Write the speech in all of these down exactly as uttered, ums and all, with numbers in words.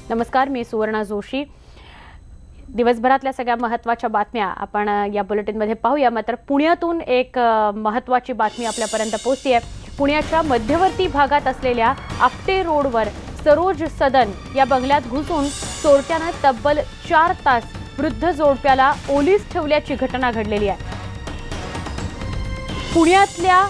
नमस्कार, मी सुवर्णा जोशी। दिवसभरातल्या सगळ्या महत्त्वाच्या बातम्या आपण या बुलेटिनमध्ये पाहूया। मात्र पुण्यातून एक महत्त्वाची बातमी आपल्यापर्यंत पोहोचली आहे। पुण्याच्या मध्यवर्ती भागात असलेल्या आपटे रोडवर सरोज सदन या बंगल्यात घुसून चोरट्याने तब्बल चार तास वृद्ध जोडप्याला ओलीस ठेवल्याची घटना घडलेली आहे। पुण्यातल्या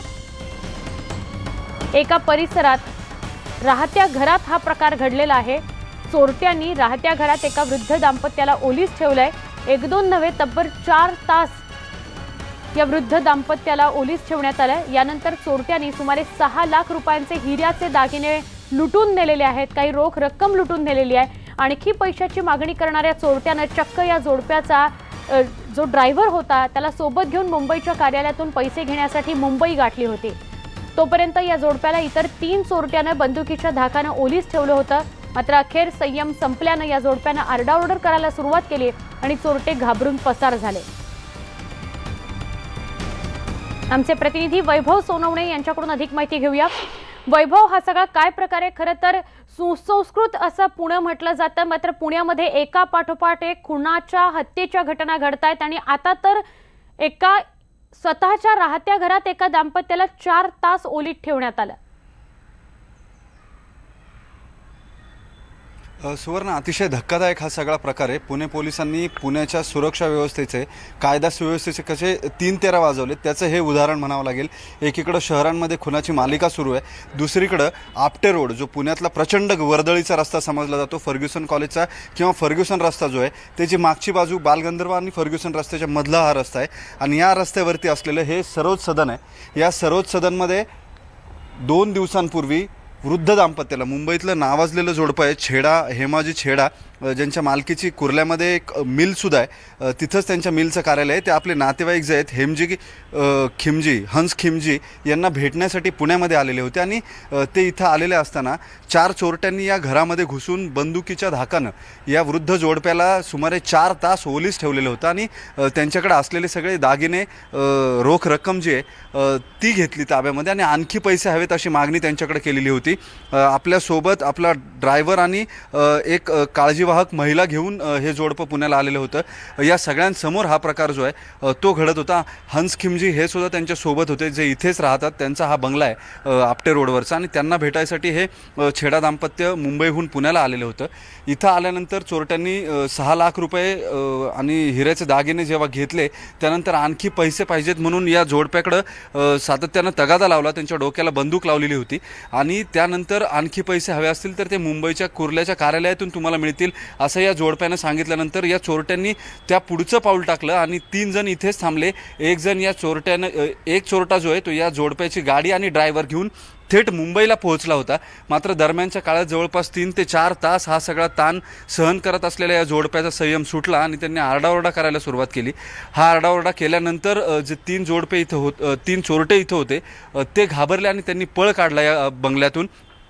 एका परिसरात राहत्या घरात हा प्रकार घडलेला आहे। चोरट्यांनी राहत्या घरात एका वृद्ध दाम्पत्याला ओलीस ठेवलंय। एक दोन नव्हे तब्बल चार तास या वृद्ध दाम्पत्याला ओलीस ठेवण्यात आलंय। यानंतर चोरट्यांनी सुमारे सहा लाख रुपयांचे हिऱ्याचे दागिने लुटून नेलेले आहेत। काही रोख रक्कम लुटून नेलेली आहे। आणखी पैशाची मागणी करणाऱ्या चोरट्याने चक्क या जोडप्याचा जो ड्रायव्हर होता त्याला सोबत घेऊन मुंबईच्या कार्यालयातून पैसे घेण्यासाठी मुंबई गाठली होती। तोपर्यंत या जोडप्याला इतर तीन चोरट्याने बंदुकीच्या धाकाने ओलीस ठेवलं होतं। मात्र अखेर संयम संपल्याने या जोडप्याने आरडाओरड करायला सुरुवात केली आणि चोरटे घाबरून पसार झाले। आमचे प्रतिनिधी वैभव सोनवणे यांच्याकडून अधिक माहिती घेऊया। वैभव, हा सगळा काय प्रकार आहे? खरं तर सुसंस्कृत असं पुणे म्हटलं जातं, मात्र पुण्यामध्ये एका पाठोपाठ एक खुनाच्या हत्येच्या घटना घडतायत आणि आता तर एका स्वतःच्या राहत्या घरात एका दाम्पत्याला चार तास ओलीत ठेवण्यात आलं। सुवर्ण, अतिशय धक्कादायक हा सगळा प्रकार आहे। पुणे पोलिसांनी पुण्याच्या सुरक्षा व्यवस्थेचे, कायदा सुव्यवस्थेचे कसे तीन तेरा वाजवले त्याचं हे उदाहरण म्हणावं लागेल। एकीकडे शहरांमध्ये खुनाची मालिका सुरू आहे, दुसरीकडे आपटे रोड जो पुण्यातला प्रचंड वर्दळीचा रस्ता समजला जातो, फर्ग्युसन कॉलेजचा किंवा फर्ग्युसन रस्ता जो आहे त्याची मागची बाजू बालगंधर्व आणि फर्ग्युसन रस्त्याच्या मधला हा रस्ता आहे आणि या रस्त्यावरती असलेलं हे सरोज सदन आहे। या सरोज सदनमध्ये दोन दिवसांपूर्वी वृद्ध दाम्पत्याला, मुंबईतलं नावाजलेलं जोडपं आहे छेडा, हेमाजी छेडा, ज्यांच्या मालकीची कुर्ल्यामध्ये एक मिलसुद्धा आहे, तिथंच त्यांच्या मिलचं कार्यालय आहे। ते आपले नातेवाईक जे आहेत हेमजी खिमजी, हंस खिमजी यांना भेटण्यासाठी पुण्यामध्ये आलेले होते आणि ते इथं आलेले असताना चार चोरट्यांनी या घरामध्ये घुसून बंदुकीच्या धाकानं या वृद्ध जोडप्याला सुमारे चार तास ओलीस ठेवलेलं होतं आणि त्यांच्याकडे असलेले सगळे दागिने, रोख रक्कम जी आहे ती घेतली ताब्यामध्ये आणि आणखी पैसे हवेत अशी मागणी त्यांच्याकडे केलेली होती। आपल्यासोबत आपला ड्रायव्हर आणि एक काळजीवाहक महिला घेऊन हे जोडपं पुण्याला आलेलं होतं। या सगळ्यांसमोर हा प्रकार जो आहे तो घडत होता। हंस खिमजी हे सुद्धा त्यांच्या सोबत होते, जे इथेच राहतात, त्यांचा हा बंगला आहे आपटे रोडवरचा आणि त्यांना भेटायसाठी हे छेडा दाम्पत्य मुंबईहून पुण्याला आलेलं होतं। इथं आल्यानंतर चोरट्यांनी सहा लाख रुपये आणि हिऱ्याचे दागिने जेव्हा घेतले त्यानंतर आणखी पैसे पाहिजेत म्हणून या जोडप्याकडं सातत्यानं तगादा लावला, त्यांच्या डोक्याला बंदूक लावलेली होती आणि त्यानंतर आणखी पैसे हवे असतील तर ते मुंबईच्या कुर्ल्याच्या कार्यालयातून तुम्हाला मिळतील असं या जोडप्यानं सांगितल्यानंतर या चोरट्यांनी त्या पुढचं पाऊल टाकलं आणि तीन जण इथेच थांबले। एक जण या चोरट्यानं, एक चोरटा जो आहे तो या जोडप्याची गाडी आणि ड्रायव्हर घेऊन थेट मुंबईला पोहोचला होता। मात्र दरम्यानच्या काळात जवळपास तीन ते चार तास हा सगळा ताण सहन करत असलेल्या या जोडप्याचा संयम सुटला आणि त्यांनी आरडाओरडा करायला सुरुवात केली। हा आरडाओरडा केल्यानंतर जे तीन जोडपे इथं होत तीन चोरटे इथं होते ते घाबरले आणि त्यांनी पळ काढला या बंगल्यातून।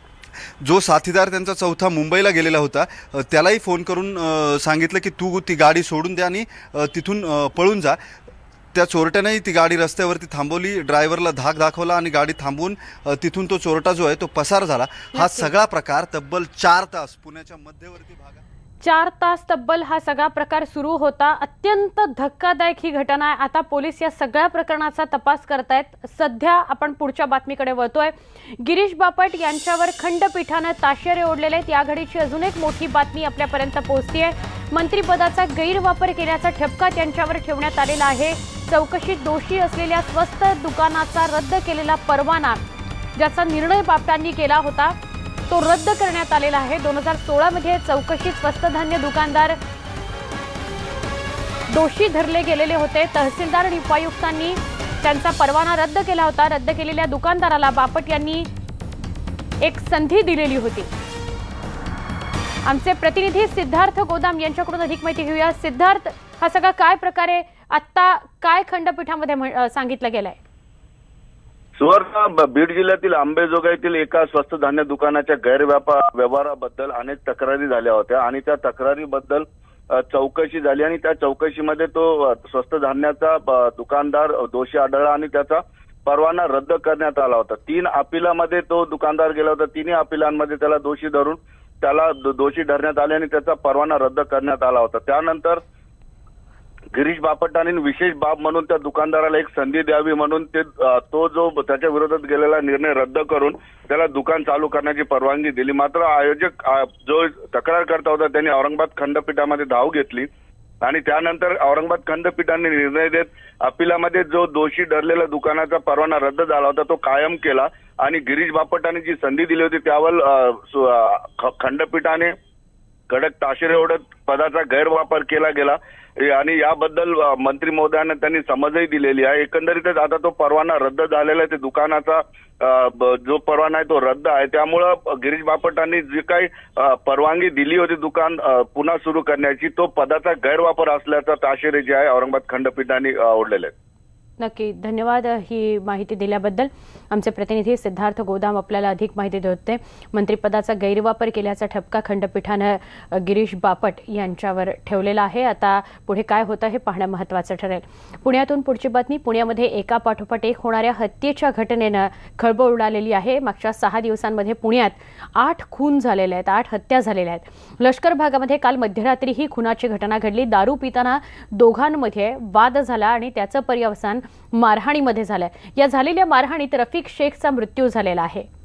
जो साथीदार त्यांचा चौथा मुंबईला गेलेला होता त्यालाही फोन करून सांगितलं की तू ती गाडी सोडून द्या आणि तिथून पळून जा। त्या चोरट्यानेही ती गाडी रस्त्यावरती थांबवली, ड्रायव्हरला धाक दाखवला आणि गाडी थांबवून तिथून तो चोरटा जो आहे तो पसार झाला। हा सगळा प्रकार तब्बल चार तास पुण्याच्या मध्यवर्ती भागात चार तास तब्बल हा सगळा प्रकार सुरू होता। अत्यंत धक्कादायक ही घटना आहे। आता पोलीस या सगळ्या प्रकरणाचा तपास करतायत। सध्या आपण पुढच्या बातमीकडे वळतोय। गिरीश बापट यांच्यावर खंडपीठाने ताशेरे ओढलेले आहेत। या घडीची अजून एक मोठी बातमी आपल्यापर्यंत पोहोचली आहे। मंत्रिपदाचा गैरवापर केल्याचा ठपका त्यांच्यावर ठेवण्यात आलेला आहे। चौकशीत दोषी असलेल्या स्वस्त दुकानाचा रद्द केलेला परवाना, ज्याचा निर्णय बापटांनी केला होता, तो रद्द करण्यात आलेला आहे। दोन हजार सोळा मध्ये चौकशीत स्वस्त धान्य दुकानदार दोषी धरले गेलेले होते। तहसीलदार आणि उपायुक्तांनी त्यांचा परवाना रद्द केला होता। रद्द केलेल्या दुकानदाराला बापट यांनी एक संधी दिलेली होती। आमचे प्रतिनिधी सिद्धार्थ गोदाम यांच्याकडून अधिक माहिती घेऊया। सिद्धार्थ, हा सगळा काय प्रकारे आता काय खंडपीठामध्ये सांगितलं गेलंय? सुवर्ण, बीड जिल्ह्यातील अंबेजोगाईतील एका स्वस्त धान्य दुकानाच्या गैरव्यापार व्यवहाराबद्दल अनेक तक्रारी झाल्या होत्या आणि त्या तक्रारीबद्दल चौकशी झाली आणि त्या चौकशीमध्ये तो स्वस्त धान्याचा दुकानदार दोषी आढळला आणि त्याचा परवाना रद्द करण्यात आला होता। तीन अपिलामध्ये तो दुकानदार गेला होता। तिन्ही अपिलांमध्ये त्याला दोषी धरून त्याला दो- दोषी धरण्यात आले आणि त्याचा परवाना रद्द करण्यात आला होता। त्यानंतर गिरीश बापटांनी विशेष बाब म्हणून त्या दुकानदाराला एक संधी द्यावी म्हणून ते तो जो त्याच्या विरोधात गेलेला निर्णय रद्द करून त्याला दुकान चालू करण्याची परवानगी दिली। मात्र आयोजक जो तक्रारकर्ता होता त्यांनी औरंगाबाद खंडपीठामध्ये धाव घेतली आणि त्यानंतर औरंगाबाद खंडपीठाने निर्णय देत अपिलामध्ये जो दोषी ठरलेला दुकानाचा परवाना रद्द झाला होता तो कायम केला आणि गिरीश बापटांनी जी संधी दिली होती त्यावर खंडपीठाने कडक ताशेरे ओढत पदाचा गैरवापर केला गेला आणि याबद्दल मंत्री महोदयांना त्यांनी समजही दिलेली आहे। एकंदरीतच आता तो परवाना रद्द झालेला आहे, ते दुकानाचा जो परवाना आहे तो रद्द आहे। त्यामुळं गिरीश बापटांनी जी काही परवानगी दिली होती दुकान पुन्हा सुरू करण्याची तो पदाचा गैरवापर असल्याचा ताशेरे जे आहे औरंगाबाद खंडपीठाने ओढलेले आहेत। नक्की, धन्यवाद ही माहिती दिल्याबद्दल। आमचे प्रतिनिधी सिद्धार्थ गोदाम आपल्याला अधिक माहिती देत होते। मंत्रिपदाचा गैरवापर केल्याचा ठपका खंडपीठाने गिरीश बापट यांच्यावर ठेवलेला आहे। आता पुढे काय होतं हे पाहणं महत्त्वाचं ठरेल। पुण्यातून पुढची बातमी। पुण्यामध्ये एका पाठोपाठ एक होणाऱ्या हत्येच्या घटनेनं खळबळ उडालेली आहे। मागच्या सहा दिवसांमध्ये पुण्यात आठ खून झालेले आहेत, आठ हत्या झालेल्या आहेत। लष्कर भागामध्ये काल मध्यरात्री ही खुनाची घटना घडली। दारू पिताना दोघांमध्ये वाद झाला आणि त्याचं पर्यवसान मारहाणीमध्ये झालंय। या झालेल्या मारहाणीत रफिक शेखचा मृत्यू झालेला आहे।